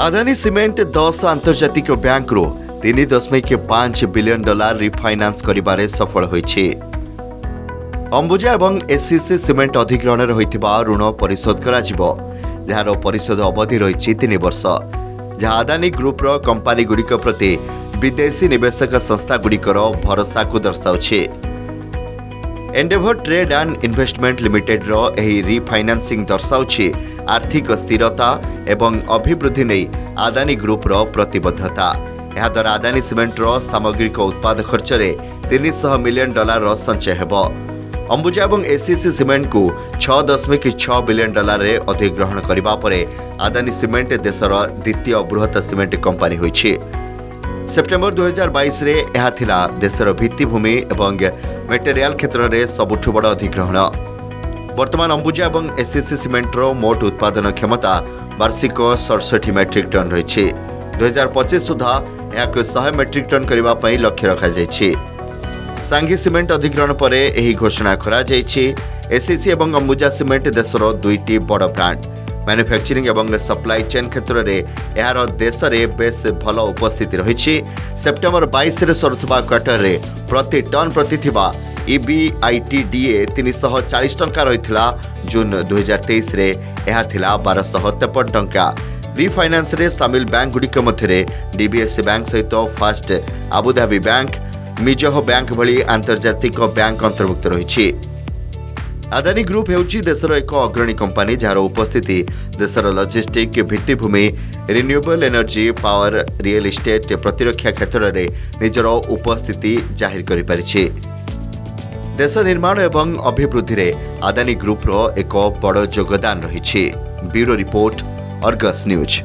Adani cement 10 आंतर्जातिक bank रो 3.5 billion dollar refinance करिबारे सफल होइछि। अंबुजा एवं एससीसी सीमेंट अधिग्रहण होइथिबा ऋण परिशोध करा जिवो, जहार परिशोध अवधि रहिछि 3 वर्ष, जहां अदानी ग्रुप रो कंपनी गुड़िक प्रति विदेशी निवेशक संस्था गुड़िकर भरोसा को दर्शाउछि। Endeavour trade and investment limited रो एही रिफाइनांसिंग दर्शाउछि आर्थिक स्थिरता एवं अभिवृद्धि नै अदानी ग्रुप रो प्रतिबद्धता। यह द्वारा अदानी सीमेंट रो सामग्रिक उत्पाद खर्च रे 300 मिलियन डॉलर रो संचय हेबो। अंबुजा एवं एससीसी सीमेंट को 6.6 बिलियन डॉलर रे अधिग्रहण करिबा परे अदानी सीमेंट देशर द्वितीय बृहत सीमेंट कंपनी होइछि। सेप्टेम्बर 2022 रे यह थिला देशर भित्तिभूमि एवं मेटेरियल क्षेत्र में सबुठु बड़ अधिग्रहण। वर्तमान अंबुजा एवं एससीसी सीमेंट रो मोट उत्पादन क्षमता वार्षिक 67 मेट्रिक टन रही। 2025 सुधा यह 100 मेट्रिक टन करने पर लक्ष्य रखा जाइछि। सांघी सीमेंट अधिग्रहण पर यह घोषणा करा जाइछि। एससीसी एवं अंबुजा सीमेंट देशर दुईटी बड़ ब्रांड। मैन्युफैक्चरिंग एवं सप्लाई चेन क्षेत्र में यार देश में बेस भल उपस्थिति रही। सेप्टेम्बर 22 रे सरुवा क्वार्टर रे प्रति टन प्रति थिबा EBITDA 340 टंका रही। जून 2023 रे यह थिला 1253 टंका। रिफाइनांस रे सामिल बैंक गुड़िक मध्य DBS बैंक सहित first Abu Dhabi bank, Mizuho bank भली आंतर्जातिक बैंक अंतर्भुक्त रही। अदानी ग्रुप हेउची देशर एक अग्रणी कंपनी, जार उपस्थिति देशर लॉजिस्टिक भित्तिभूमि, renewable energy, power, real estate, प्रतिरक्षा क्षेत्र में निजर उपस्थिति जाहिर करि परिछि। देश निर्माण एवं अभिवृद्धि रे अदानी ग्रुप रो एक बड़ योगदान रही। Bureau report, Argus news.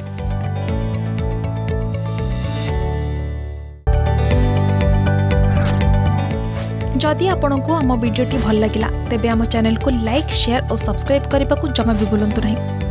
जदि आपंक आम भिडी भल लगा तेब आम चैनल को लाइक, शेयर और सब्सक्राइब करने को जमा भी भूलु नहीं।